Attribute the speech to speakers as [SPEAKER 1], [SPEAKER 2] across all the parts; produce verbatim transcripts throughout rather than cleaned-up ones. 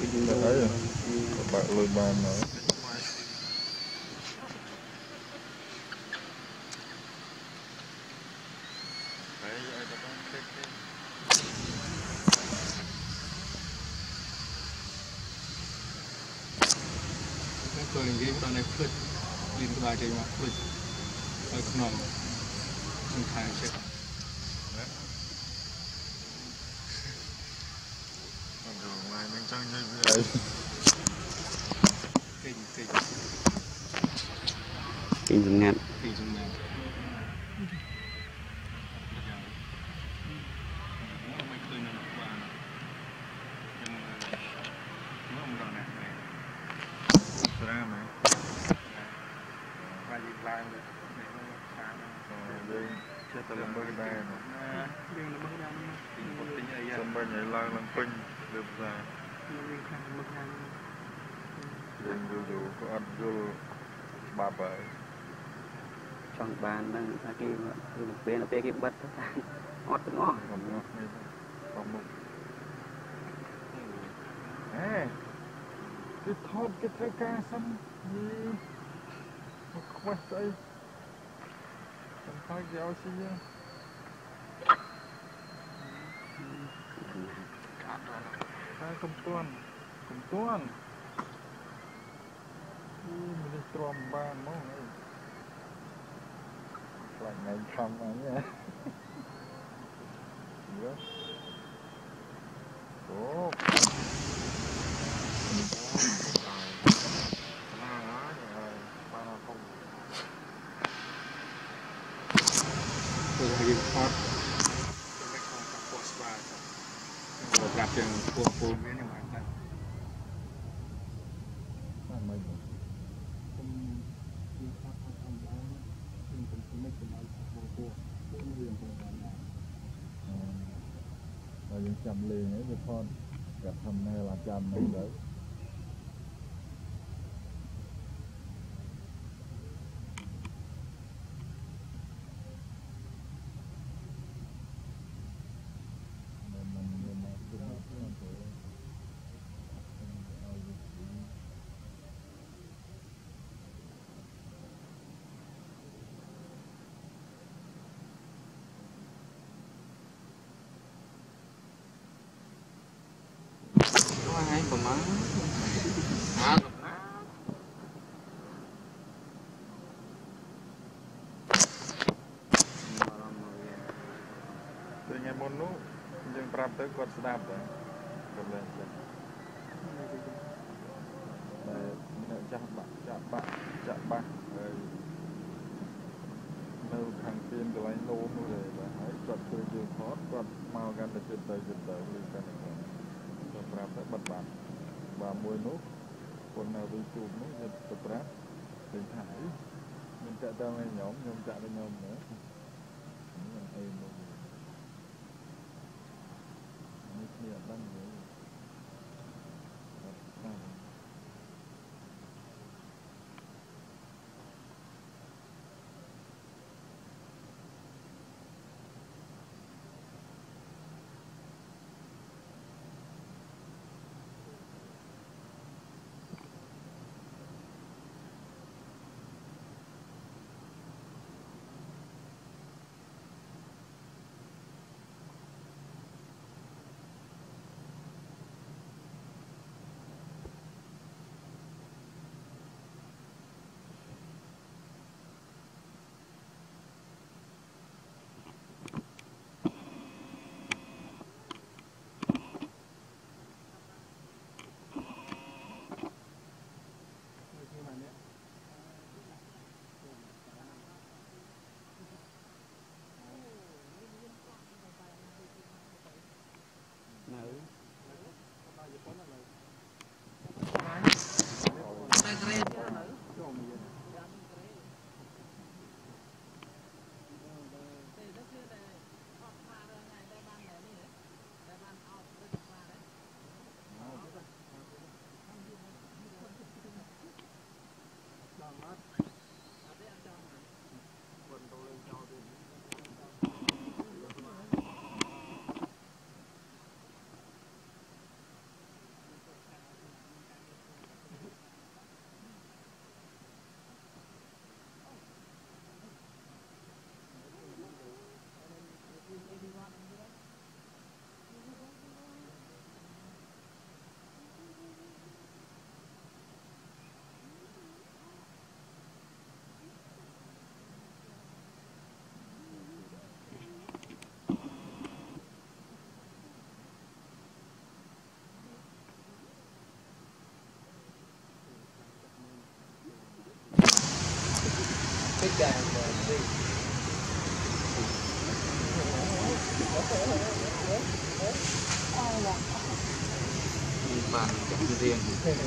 [SPEAKER 1] đấy bạn lôi bàn nó
[SPEAKER 2] tôi nghĩ tao này phượt liên quan đến mà phượt ở nòng mình khai chết
[SPEAKER 1] ngoài mình trăng như vậy
[SPEAKER 2] kinh kinh
[SPEAKER 3] kinh dùng ngạn
[SPEAKER 2] kinh dùng ngạnไม่เคยนอนบ้านยังเมื่อมันนอนไหน
[SPEAKER 1] ra mà
[SPEAKER 2] và đi lại để nó sáng
[SPEAKER 1] đây chết tao làm bơi đây mà
[SPEAKER 2] riêng là bơi ra một tính ấy
[SPEAKER 1] sân bay nhảy lang lang quanh được ra
[SPEAKER 2] riêng khăn bơi ra
[SPEAKER 1] riêng dù dù có ăn dù bà bởi
[SPEAKER 3] trong bàn đang ra kia mà bên là kia bắt ngọt ngon
[SPEAKER 1] không ngon không một à cái thốt cái trái ca xanh gì một quét đây không phải kéo xí nhá hai công tuần công tuần mình đi tròn bàn món này lại ngày không ấy nha nữa ủa
[SPEAKER 2] tôi hay dùng hot tôiไม่ของกับโพสต์ว่าเราปรับอย่างพวกปูนไม่ยังไงกัน
[SPEAKER 1] làm mấy rồi
[SPEAKER 2] ผมมีข้าวทำได้ซึ่งผมไม่เป็นไรพวกพวกไม่เรียนตรงนั้นนะ
[SPEAKER 1] là những chầm liền ấy với con gặp thầm này là chầm này đấy
[SPEAKER 2] hai pemain ah
[SPEAKER 1] tôi nghe môn nút nhưng prap tới quạt đạp đấy cầm lên đây chạm bạn chạm bạn chạm bạn rồi nâu thằng tiên cái lấy nô nu rồi là hãy quạt tôi chưa thoát quạt mau gan để chuyện tới chuyện tới đi cái này rồi prap tới bật bạn và môi nút con nào đi chụp nó giật tập prap thì thải mình chạy ra ngay nhóm nhóm chạy với nhóm nữa Hãy subscribe cho kênh Ghiền Mì Gõ để không bỏ lỡ những video hấp dẫn
[SPEAKER 3] bàn chắc riêng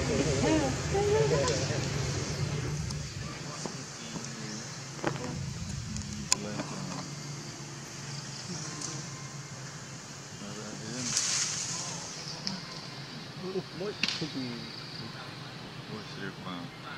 [SPEAKER 3] mỗi thích
[SPEAKER 1] Ôi xịt mà.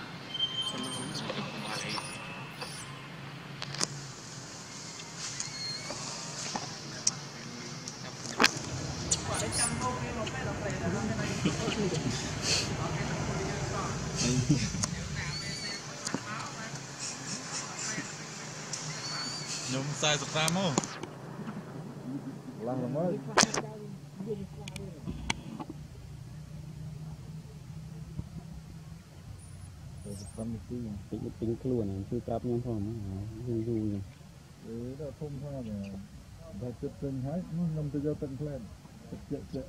[SPEAKER 1] Nhóm sai sập ram không? Lăng lắm ơi.
[SPEAKER 3] tính tính luôn chưa cáp nhau không vui vui
[SPEAKER 1] Ừ, đó thông tha nè. Và chụp tình hái, nó nằm từ giao tận lên. Chệ chệ.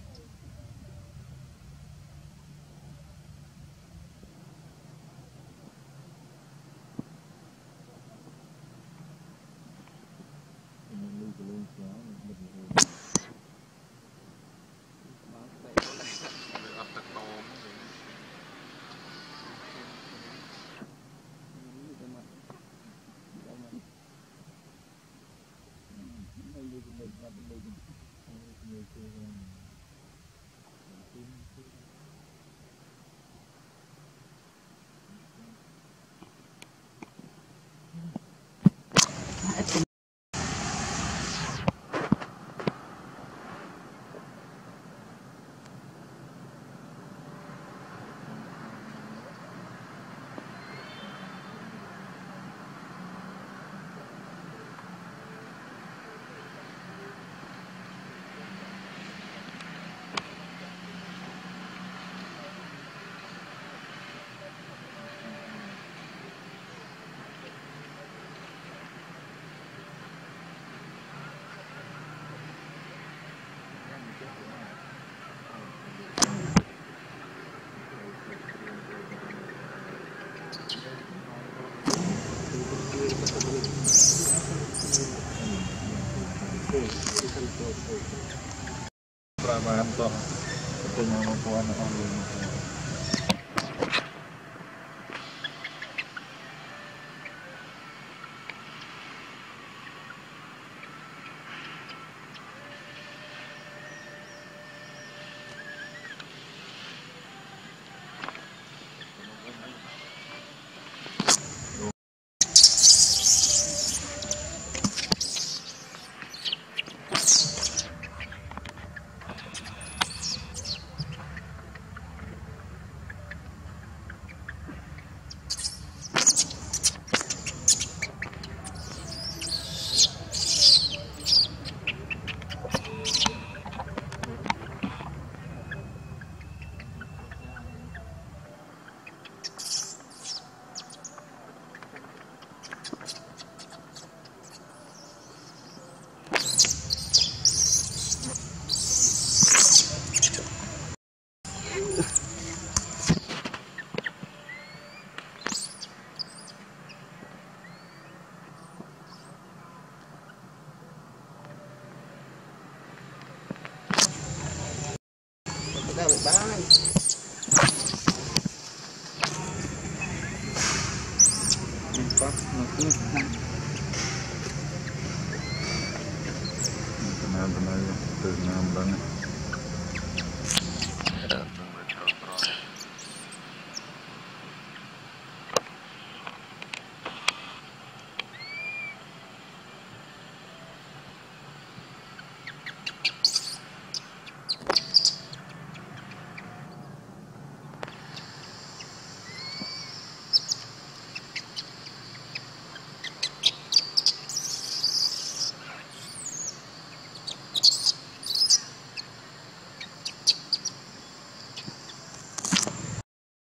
[SPEAKER 1] Pramaan toh penyanyi orang
[SPEAKER 3] bye.